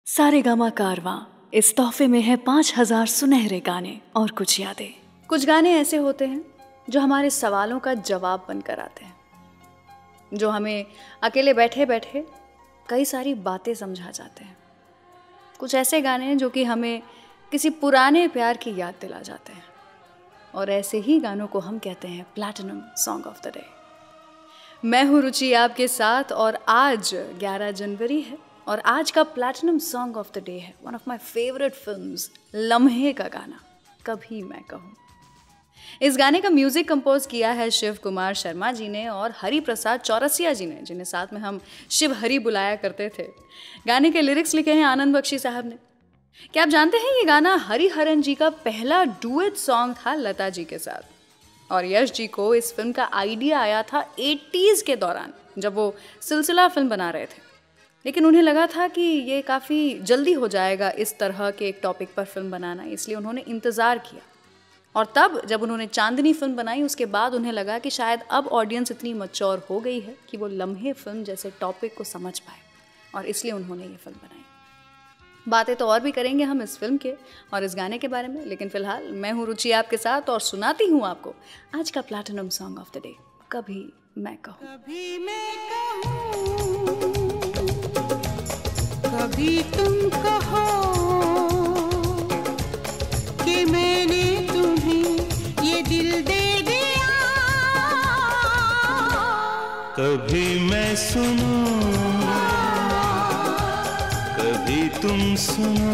सारेगामा कारवां, इस तोहफे में है 5,000 सुनहरे गाने और कुछ यादें। कुछ गाने ऐसे होते हैं जो हमारे सवालों का जवाब बनकर आते हैं, जो हमें अकेले बैठे बैठे कई सारी बातें समझा जाते हैं। कुछ ऐसे गाने हैं जो कि हमें किसी पुराने प्यार की याद दिला जाते हैं, और ऐसे ही गानों को हम कहते हैं platinum song of the day. मैं हूँ रुचि आपके साथ, और आज 11 जनवरी है और आज का platinum song of the day है one of my favourite films Lamhe का गाना कभी मैं कहूँ। इस गाने का म्यूजिक कंपोज किया है शिव कुमार शर्मा जी ने और हरि प्रसाद चौरसिया जी ने, जिन्हें साथ में हम शिव-हरी बुलाया करते थे। गाने के लिरिक्स लिखे हैं आनंद बख्शी साहब ने। क्या आप जानते हैं ये गाना हरिहरन जी का पहला डुएट सॉन्ग था लता जी के साथ, और यश जी को इस फिल्म का आइडिया आया था 80s के दौरान, जब वो सिलसिला फिल्म बना रहे थे। लेकिन उन्हें लगा था कि ये काफ़ी जल्दी हो जाएगा इस तरह के एक टॉपिक पर फिल्म बनाना, इसलिए उन्होंने इंतज़ार किया। और तब जब उन्होंने चांदनी फिल्म बनाई, उसके बाद उन्हें लगा कि शायद अब ऑडियंस इतनी मैच्योर हो गई है कि वो लम्हे फिल्म जैसे टॉपिक को समझ पाए, और इसलिए उन्होंने ये फिल्म बनाई। बातें तो और भी करेंगे हम इस फिल्म के और इस गाने के बारे में, लेकिन फिलहाल मैं हूँ रुचि आपके साथ और सुनाती हूँ आपको आज का platinum song of the day कभी मैं कहूँ। कभी मैं कहूँ, कभी तुम कहो कि मैंने तुम्हें ये दिल दे दिया। कभी मैं सुनूं, कभी तुम सुनो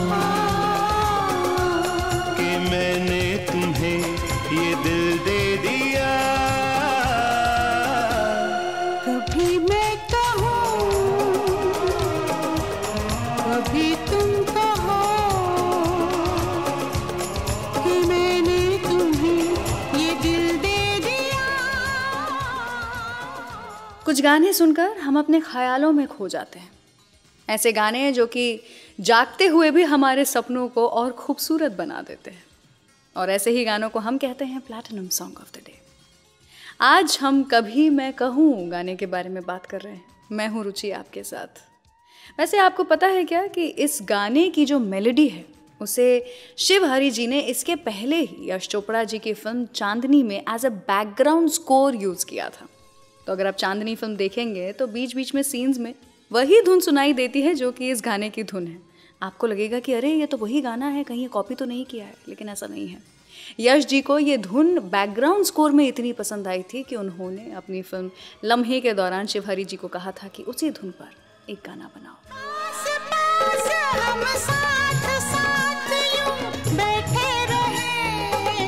कि मैंने तुम्हें ये दिल दे दिया। कभी मैं कहूँ, कभी तुम कहो कि मैंने तुम्हें ये दिल दे दिया। कुछ गाने सुनकर हम अपने ख्यालों में खो जाते हैं। ऐसे गाने जो कि जागते हुए भी हमारे सपनों को और खूबसूरत बना देते हैं, और ऐसे ही गानों को हम कहते हैं platinum song of the day. आज हम कभी मैं कहूँ गाने के बारे में बात कर रहे हैं। मैं हूँ रुचि आपके साथ। वैसे आपको पता है क्या कि इस गाने की जो मेलोडी है उसे शिव-हरी जी ने इसके पहले ही यश चोपड़ा जी की फिल्म चांदनी में as a background score use किया था। तो अगर आप चांदनी फिल्म देखेंगे तो बीच बीच में सीन्स में वही धुन सुनाई देती है जो कि इस गाने की धुन है। आपको लगेगा कि अरे ये तो वही गाना है, कहीं कॉपी तो नहीं किया है, लेकिन ऐसा नहीं है। यश जी को ये धुन बैकग्राउंड स्कोर में इतनी पसंद आई थी कि उन्होंने अपनी फिल्म लम्हे के दौरान शिव-हरी जी को कहा था कि उसी धुन पर एक गाना बनाओ। पास पास हम साथ साथ यूं बैठे रहे,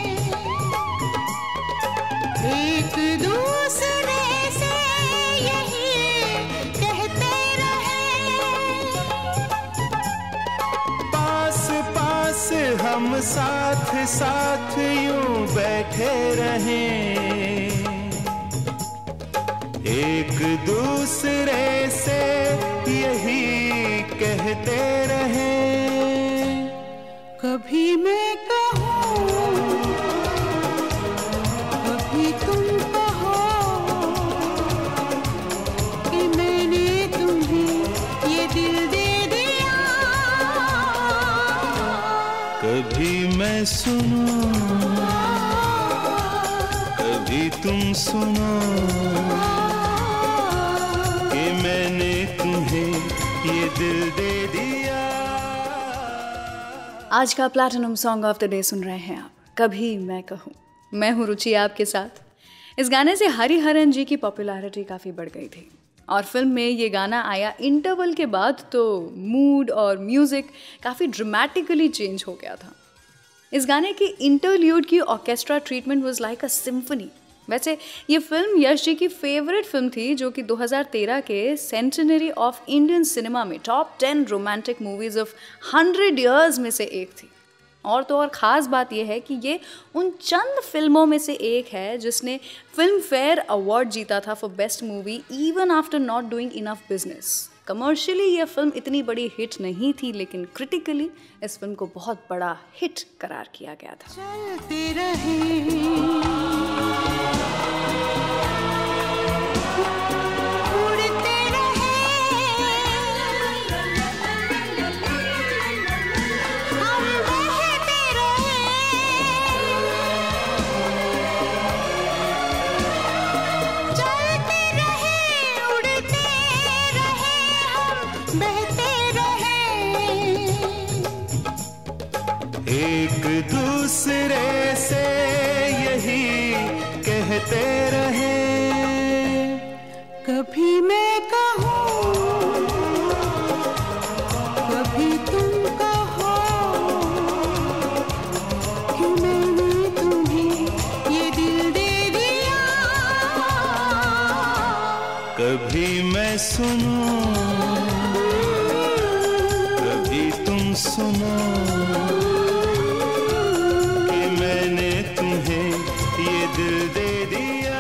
एक दूसरे से यही कहते रहे। पास पास हम साथ साथ यूं बैठे रहें, एक दूसरे से यही कहते रहें। कभी मैं कहूँ, कभी तुम कहो कि मैंने तुम्हें ये दिल दे दिया। कभी मैं सुनूं, कभी तुम सुनो कि मैंने तुम्हें ये दिल दे दिया। आज का platinum song of the day सुन रहे हैं आप कभी मैं कहूँ। मैं हूँ रुचि आपके साथ। इस गाने से हरिहरन जी की पॉपुलैरिटी काफ़ी बढ़ गई थी, और फिल्म में ये गाना आया इंटरवल के बाद तो मूड और म्यूज़िक काफ़ी ड्रामेटिकली चेंज हो गया था। इस गाने की इंटरल्यूड की orchestra treatment was like a symphony. वैसे ये फिल्म यश जी की फेवरेट फिल्म थी, जो कि 2013 के सेंटेनरी ऑफ इंडियन सिनेमा में top 10 romantic movies of 100 years में से एक थी। और तो और ख़ास बात यह है कि ये उन चंद फिल्मों में से एक है जिसने फिल्म फेयर अवार्ड जीता था for best movie even after not doing enough business. Commercially ये फिल्म इतनी बड़ी हिट नहीं थी, लेकिन क्रिटिकली इस फिल्म को बहुत बड़ा हिट करार किया गया था। चलते रहे, उड़ते रहे, एक दूसरे से यही कहते रहे। कभी मैं कहूँ, कभी तुम कहो कि मैंने तुम्हें ये दिल दे दिया। कभी मैं सुनूं, कभी तुम सुनो कि मैंने तुम्हें ये दिल दे दिया।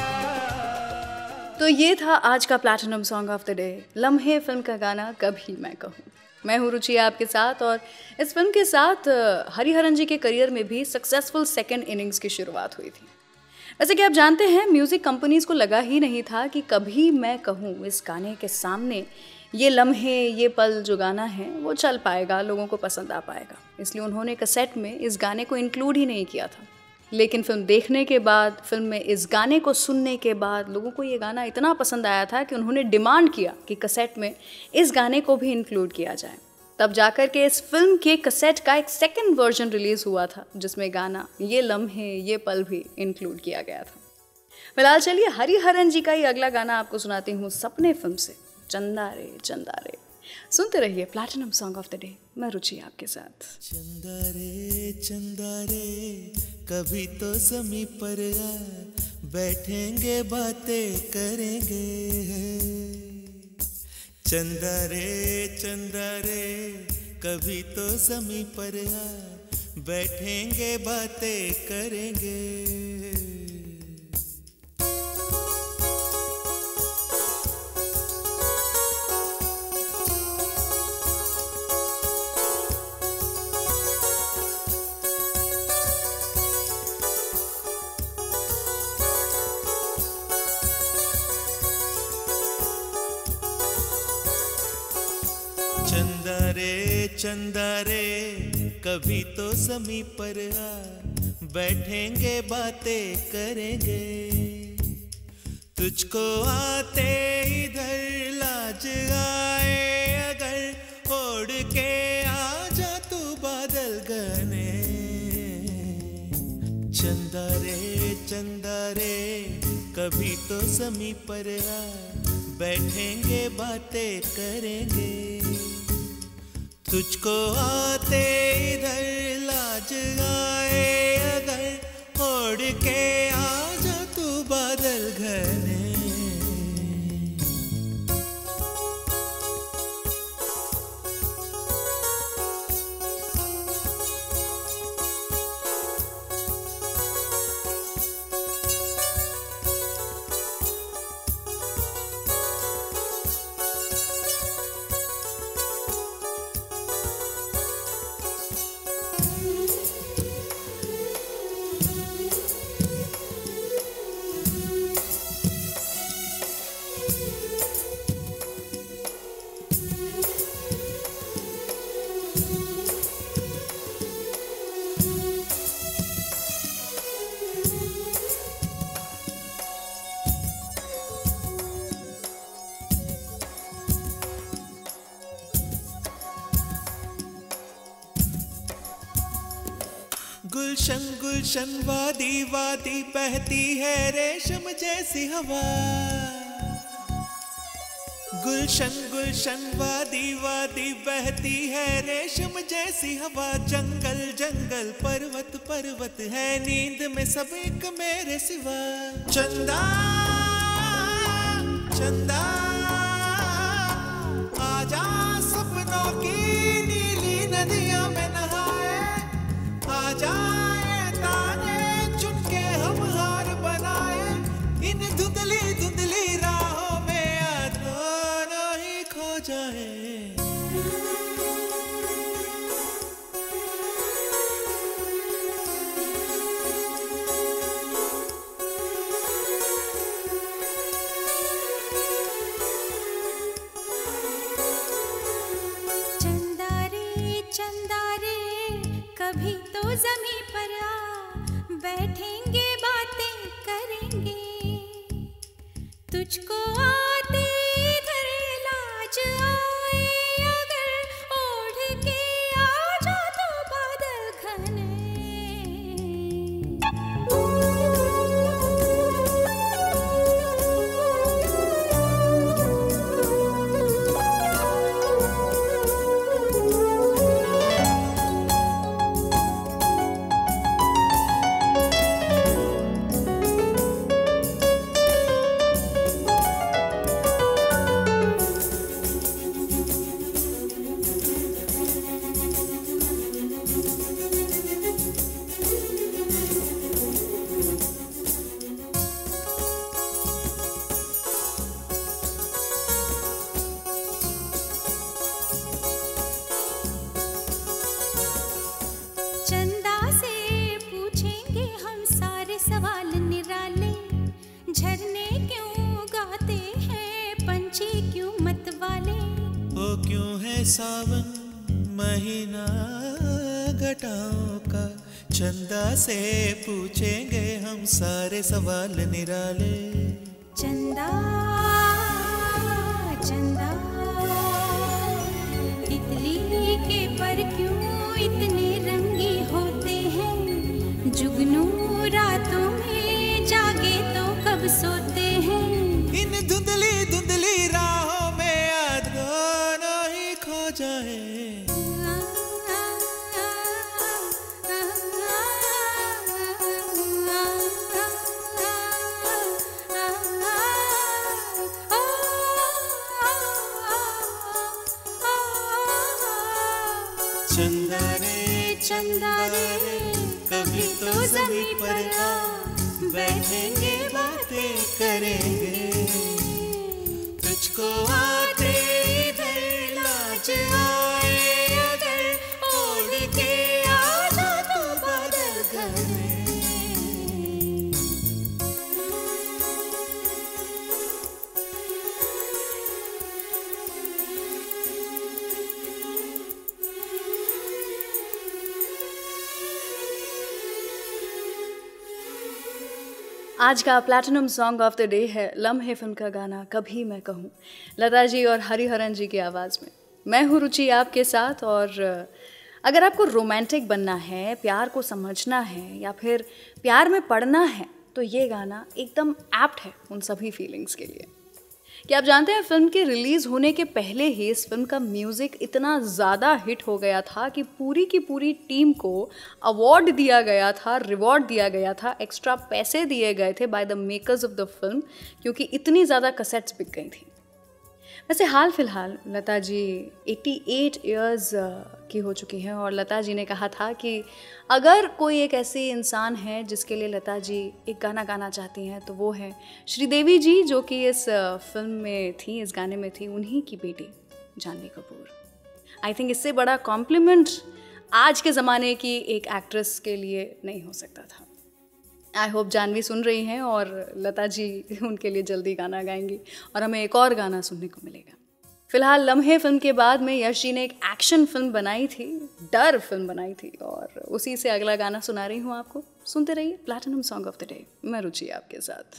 तो ये था आज का platinum song of the day, Lamhe फिल्म का गाना कभी मैं कहूँ। मैं हूँ रुचि आपके साथ, और इस फिल्म के साथ हरिहरन जी के करियर में भी सक्सेसफुल सेकंड इनिंग्स की शुरुआत हुई थी। वैसे कि आप जानते हैं, म्यूज़िक कंपनीज़ को लगा ही नहीं था कि कभी मैं कहूँ इस गाने के सामने ये लम्हे, ये पल जो गाना है वो चल पाएगा, लोगों को पसंद आ पाएगा। इसलिए उन्होंने कैसेट में इस गाने को इंक्लूड ही नहीं किया था। लेकिन फिल्म देखने के बाद, फिल्म में इस गाने को सुनने के बाद लोगों को ये गाना इतना पसंद आया था कि उन्होंने डिमांड किया कि कैसेट में इस गाने को भी इंक्लूड किया जाए। तब जाकर के इस फिल्म के कैसेट का एक सेकंड वर्जन रिलीज़ हुआ था, जिसमें गाना ये लम्हे, ये पल भी इंक्लूड किया गया था। फिलहाल चलिए हरिहरन जी का ही अगला गाना आपको सुनाती हूँ, सपने फिल्म से, चंदा रे चंदा रे। सुनते रहिए platinum song of the day, मैं रुचि आपके साथ। चंदा रे कभी तो ज़मीं पर आ, बैठेंगे बातें करेंगे। चंदा रे कभी तो ज़मीं पर आ, बैठेंगे बातें करेंगे। चंदा रे कभी तो ज़मीं पर आ, बैठेंगे बातें करेंगे। तुझको आते इधर लाज आए अगर, ओढ़ के आ जा तू बादल घने। चंदा रे कभी तो ज़मीं पर आ, बैठेंगे बातें करेंगे। तुझको आते इधर लाज आए अगर, ओढ़ के आ जा तू बादल घने। गुलशन वादी बहती है रेशम जैसी हवा। गुलशन वादी बहती है रेशम जैसी हवा। जंगल पर्वत है नींद में सब एक मेरे सिवा। चंदा आजा सपनों की नीली नदियों में नहाए। आजा ताने चुन के हम हार बनाए। इन धुंधली राहों में दोनों ही खो जाए। चंदा रे कभी तो ज़मीं पर आ, बैठेंगे बातें करेंगे। तुझको आते इधर लाज आए अगर, ओढ़ के आ जा तो बादल घने। सावन महीना घटाओं का, चंदा से पूछेंगे हम सारे सवाल निराले। चंदा चंदा तितली के पर क्यों इतने रंगी होते हैं, जुगनू रातों में जागे तो कब सोते हैं। इन धुंधली धुंधली राहों में आज दोनों ही खो जाए। चंदा रे चंदा रे कभी तो ज़मीं पर आ, बैठेंगे बातें करेंगे। तुझको आते इधर लाज आए अगर, ओढ़ के आ जा तू बादल घर में। आज का platinum song of the day है लम्हे फिल्म का गाना कभी मैं कहूँ, लता जी और हरिहरन जी की आवाज़ में। मैं हूँ रुचि आपके साथ, और अगर आपको रोमांटिक बनना है, प्यार को समझना है या फिर प्यार में पड़ना है, तो ये गाना एकदम एप्ट है उन सभी फीलिंग्स के लिए। क्या आप जानते हैं, फिल्म के रिलीज़ होने के पहले ही इस फिल्म का म्यूज़िक इतना ज़्यादा हिट हो गया था कि पूरी की पूरी टीम को अवार्ड दिया गया था, रिवॉर्ड दिया गया था, एक्स्ट्रा पैसे दिए गए थे by the makers of the film, क्योंकि इतनी ज़्यादा कैसेट्स बिक गई थी। वैसे हाल फिलहाल लता जी 88 इयर्स की हो चुकी हैं, और लता जी ने कहा था कि अगर कोई एक ऐसी इंसान है जिसके लिए लता जी एक गाना गाना चाहती हैं तो वो है श्रीदेवी जी, जो कि इस फिल्म में थी, इस गाने में थी, उन्हीं की बेटी जानवी कपूर। आई थिंक इससे बड़ा कॉम्प्लीमेंट आज के ज़माने की एक एक्ट्रेस के लिए नहीं हो सकता था। आई होप जानवी सुन रही हैं और लता जी उनके लिए जल्दी गाना गाएंगी और हमें एक और गाना सुनने को मिलेगा। फिलहाल लम्हे फिल्म के बाद में यश जी ने एक एक्शन फिल्म बनाई थी, डर फिल्म बनाई थी, और उसी से अगला गाना सुना रही हूँ आपको। सुनते रहिए platinum song of the day, मैं रुचि आपके साथ।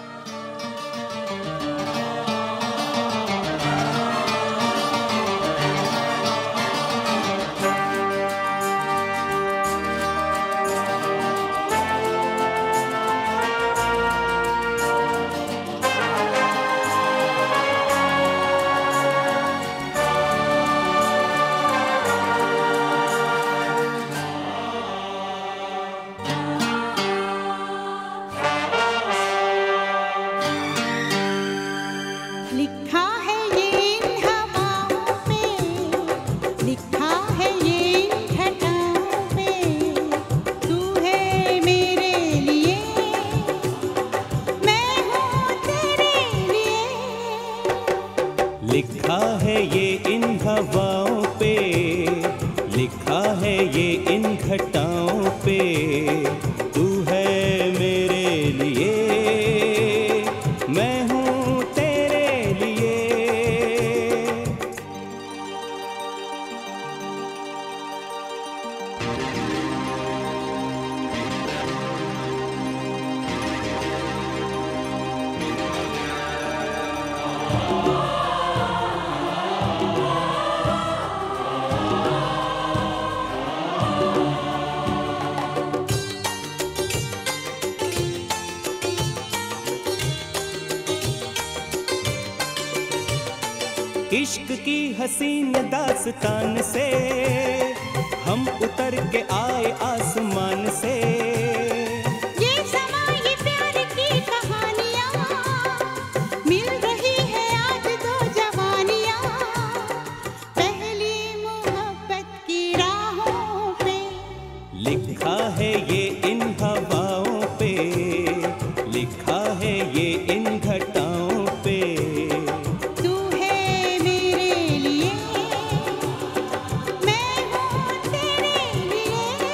लिखा है ये इन हवाओं पे, लिखा है ये इन घटाओं पे, तू है मेरे लिए, मैं हूँ तेरे लिए। इश्क की हसीन दास्तान से हम उतर के आए आसमान से, ये समा ये प्यार की कहानियाँ, मिल रही है आज दो जवानियाँ, पहली मोहब्बत की राहों पे। लिखा है ये इन हवाओं पे, लिखा है ये इन घटाओं पे, मैं हूँ तेरे लिए।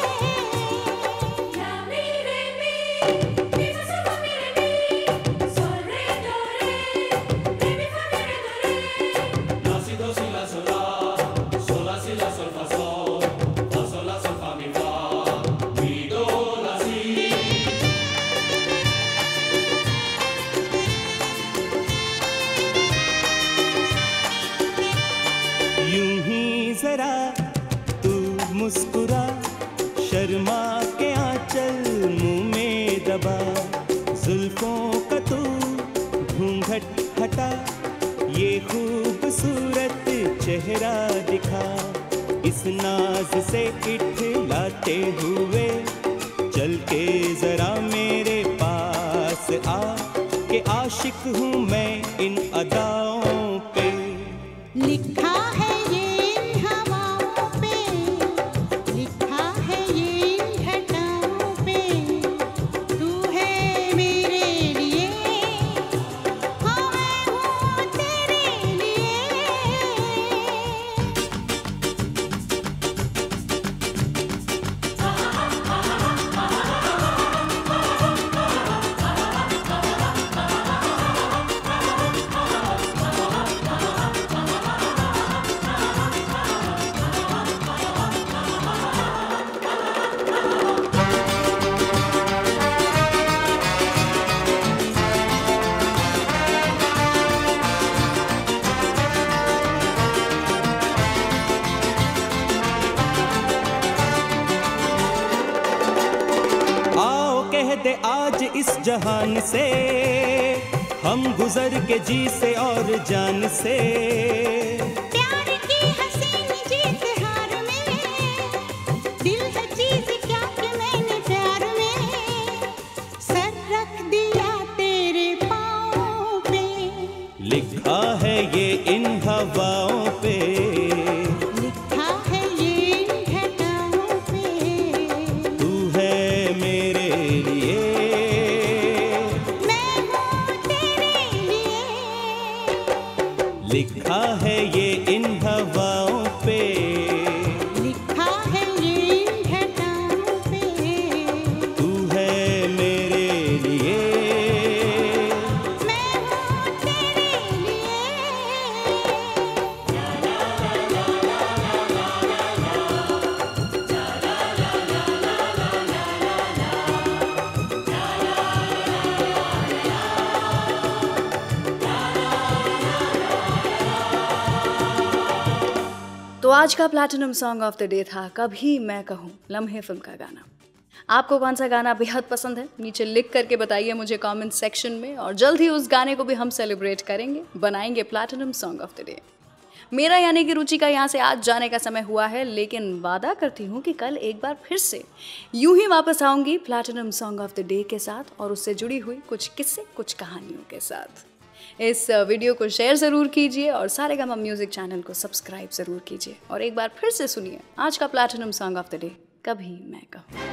जरा तू मुस्कुरा, शर्मा के आंचल मुंह में दबा, जुल्फों का तू घूंघट हटा, ये खूबसूरत चेहरा दिखा, इस नाज से इठलाते हुए चल के जरा मेरे पास आ, के आशिक हूँ मैं इन अदाओं पे। लिखा है ये इन हवाओं पे, लिखा है ये इन घटाओं पे, तू है मेरे लिए, हाँ मैं हूँ तेरे लिए। दे आज इस जहान से, हम गुजर के जी से और जान से, प्यार की हसीन जीत हार में, दिल है चीज क्या कि मैंने प्यार में सर रख दिया तेरे पाँव पे। लिखा है ये इन हवाओं पे, लिखा है ये इन घटाओं पे, तू है मेरे लिए, मैं हूँ तेरे लिए। लिखा है ये इन हवाओं पे, लिखा है ये इन घटाओं पे, तू है मेरे लिए, मैं हूँ तेरे लिए। तो आज का platinum song of the day था कभी मैं कहूँ, लम्हे फिल्म का गाना। आपको कौन सा गाना बेहद पसंद है नीचे लिख करके बताइए मुझे कमेंट सेक्शन में, और जल्द ही उस गाने को भी हम सेलिब्रेट करेंगे, बनाएंगे platinum song of the day. मेरा यानी कि रुचि का यहाँ से आज जाने का समय हुआ है, लेकिन वादा करती हूँ कि कल एक बार फिर से यूं ही वापस आऊँगी platinum song of the day के साथ, और उससे जुड़ी हुई कुछ किस्से, कुछ कहानियों के साथ। इस वीडियो को शेयर ज़रूर कीजिए और सारेगामा म्यूज़िक चैनल को सब्सक्राइब ज़रूर कीजिए, और एक बार फिर से सुनिए आज का platinum song of the day, कभी मैं कहूँ।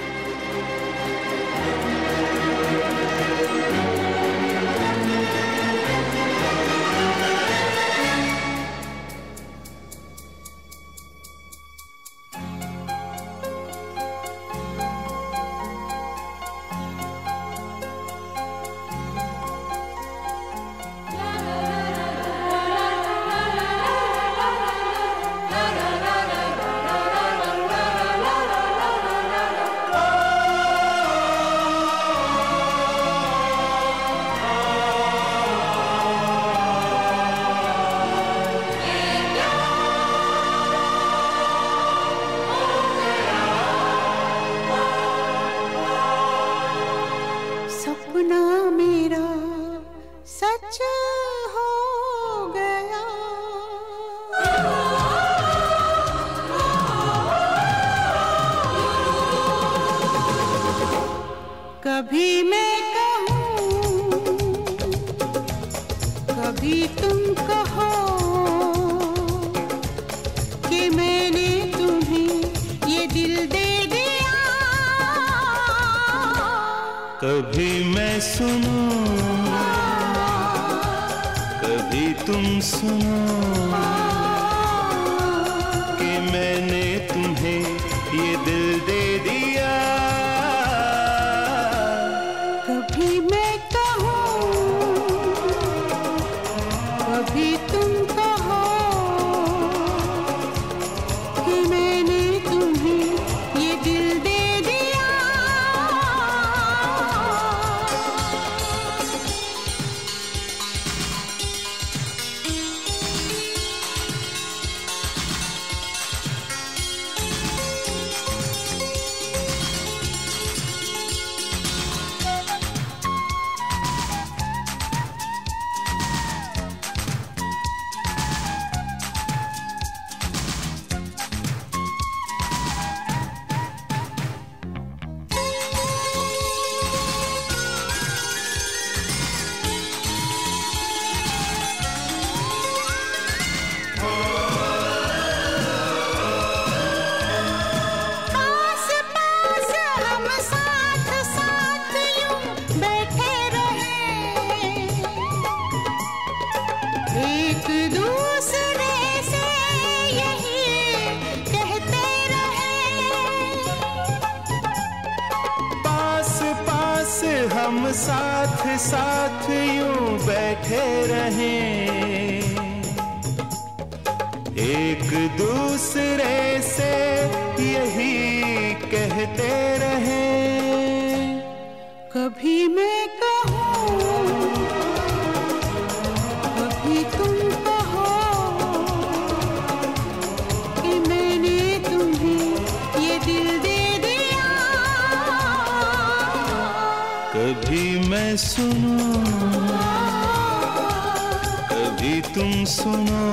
सपना मेरा सच हो गया, कभी मैं कहूँ, कभी तुम कहो कि मैंने तुम्हें ये दिल दे दिया। कभी मैं सुनूं, कभी तुम सुनो, कि मैंने तुम्हें ये दिल दे दिया। कभी मैं कहूँ, कभी तुम कहो कि मैंने तुम्हें ये दिल दे दिया। हम साथ साथ यूं बैठे रहें, एक दूसरे से यही कहते रहें। कभी मैं कहूँ, कभी तुम कहो कि मैंने तुम्हें ये दिल दे दिया। कभी मैं सुनूं, कभी तुम सुनो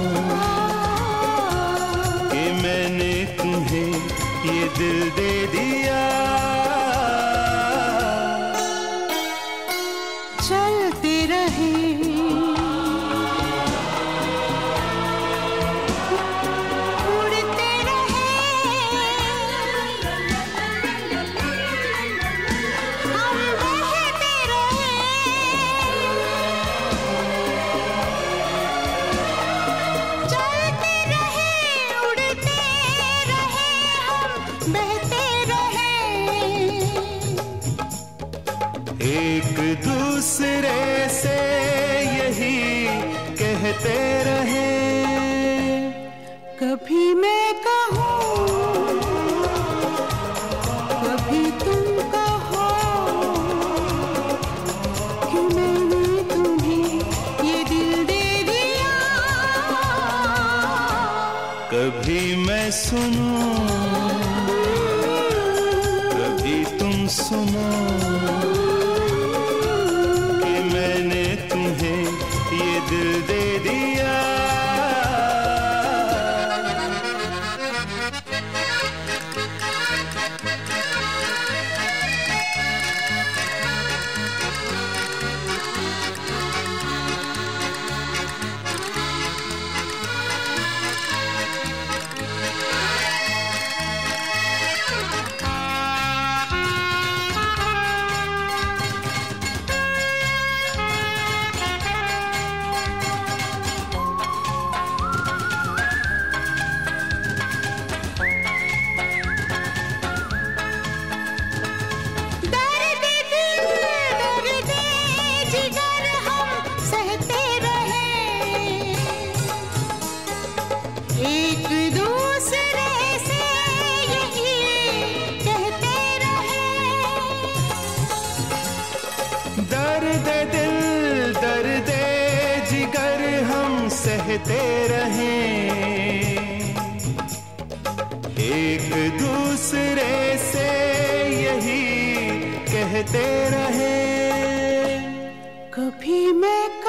कि मैंने तुम्हें ये दिल दे दिया। चलते रहे उड़ते रहे, हम बहते रहे। चलते रहे उड़ते रहे, हम बहते रहे। एक दूसरे से यही कहते रहे। कभी मैं कहूँ, कभी तुम कहो कि मैंने तुम्हें ये दिल दे दिया। कभी मैं सुनूं, कभी तुम सुनो कि मैंने तुम्हें ये दिल दे दिया। सहते रहें, एक दूसरे से यही कहते रहें। कभी मैं